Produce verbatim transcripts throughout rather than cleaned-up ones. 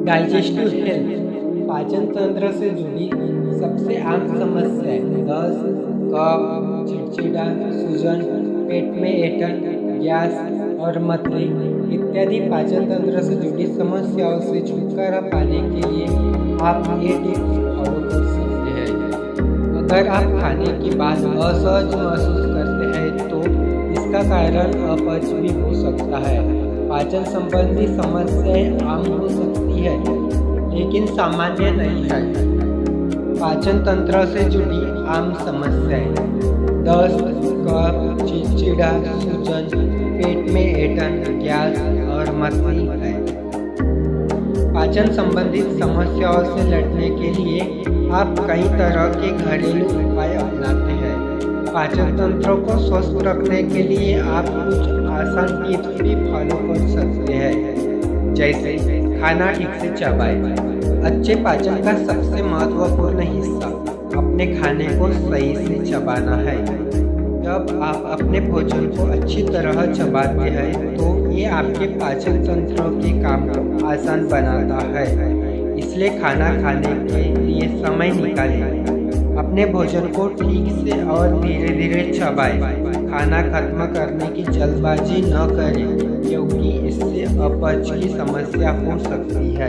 Digestive health पाचन तंत्र से जुड़ी सबसे आम समस्याएं दस्त, कफ, चिड़चिड़ा, सूजन, पेट में ऐंठन, गैस और मतली इत्यादि पाचन तंत्र से जुड़ी समस्याओं से छुटकारा पाने के लिए आप ये टिप्स फॉलो कर सकते हैं। अगर आप खाने के बाद असहज महसूस करते हैं तो इसका कारण अपच भी हो सकता है। पाचन संबंधी समस्याएं आम हो सकती है लेकिन सामान्य नहीं है। पाचन तंत्र से जुड़ी आम समस्याएं दस्त, कफ, चिड़चिड़ा, सूजन, पेट में ऐंठन, गैस और मतली है। पाचन संबंधित समस्याओं से लड़ने के लिए आप कई तरह के घरेलू उपाय अपनाते हैं। पाचन तंत्र को स्वस्थ रखने के लिए आप कुछ आसान टिप्स भी फॉलो कर सकते हैं, जैसे खाना ठीक से चबाएं। अच्छे पाचन का सबसे महत्वपूर्ण हिस्सा अपने खाने को सही से चबाना है। जब आप अपने भोजन को अच्छी तरह चबाते हैं तो ये आपके पाचन तंत्र के काम को आसान बनाता है। इसलिए खाना खाने के लिए समय निकालें। अपने भोजन को ठीक से और धीरे धीरे चबाएं। खाना खत्म करने की जल्दबाजी न करें क्योंकि इससे अपच की समस्या हो सकती है।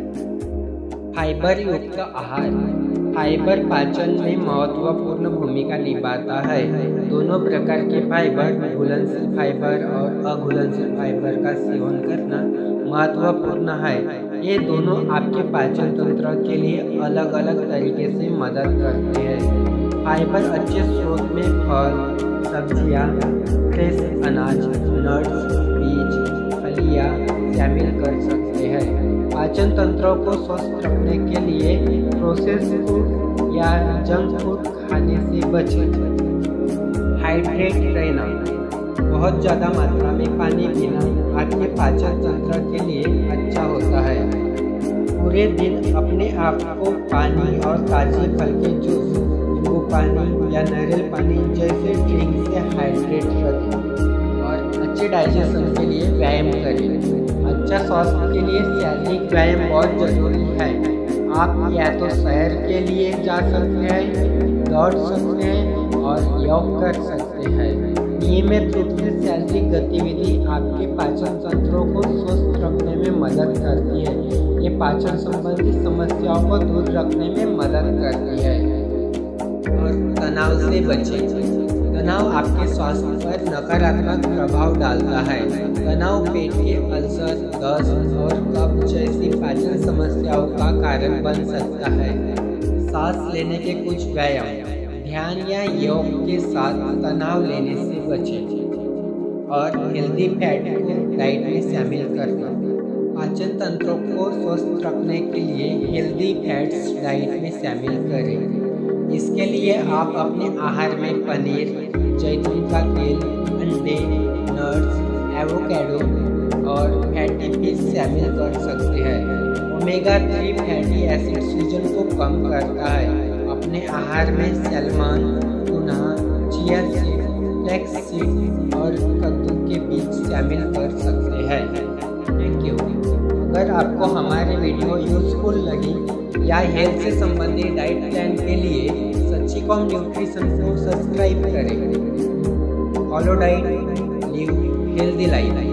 फाइबर युक्त आहार फाइबर पाचन में महत्वपूर्ण भूमिका निभाता है। दोनों प्रकार के फाइबर, घुलनशील फाइबर और अघुलनशील फाइबर का सेवन करना महत्वपूर्ण है। ये दोनों आपके पाचन तंत्र के लिए अलग अलग तरीके से मदद करते हैं। फाइबर अच्छे स्रोत में फल, सब्जियां, फ्रेश अनाज, नट्स, बीज, फलियां शामिल कर सकते हैं। पाचन तंत्र को स्वस्थ रखने के लिए प्रोसेस्ड फूड या जंक फूड खाने से बचें। हाइड्रेट रहना बहुत ज़्यादा मात्रा में पानी पीना आपके पाचन तंत्र के लिए अच्छा होता है। पूरे दिन अपने आप को पानी और ताजे फल के जूस, नींबू पानी या नारियल पानी जैसे ड्रिंक से हाइड्रेट रखें और अच्छे डाइजेशन के लिए व्यायाम करें। अच्छा स्वास्थ्य के लिए शारीरिक व्यायाम बहुत जरूरी है। आप या तो सैर के लिए जा सकते हैं, दौड़ सकते हैं और योग कर सकते हैं। नियमित रूप से शारीरिक गतिविधि आपके पाचन तंत्रों को स्वस्थ रखने में मदद करती है। ये पाचन संबंधी समस्याओं को दूर रखने में मदद करती है। और तनाव से बचें। तनाव आपके स्वास्थ्य पर नकारात्मक प्रभाव डालता है। तनाव पेट के अल्सर, दस्त और कफ जैसी पाचन समस्याओं का कारण बन सकता है। सांस लेने के कुछ व्यायाम, ध्यान या योग के साथ तनाव लेने से बचें और हेल्दी फैट को डाइट में शामिल करना। पाचन तंत्र को स्वस्थ रखने के लिए हेल्दी फैट्स डाइट में शामिल करें। इसके लिए आप अपने आहार में पनीर, जैतून का तेल, अंडे, नट्स, एवोकाडो और फैटी फिश शामिल कर सकते हैं। ओमेगा थ्री फैटी एसिड सूजन को कम करता है। अपने आहार में salmon, tuna, chia seed, flax seed और कद्दू के बीज शामिल कर सकते हैं। Thank you. अगर आपको हमारे वीडियो यूजफुल लगी या हेल्थ से संबंधित डाइट प्लान के लिए सच्चिकॉम न्यूट्रिशन को सब्सक्राइब करें। Follow diet, live healthy life.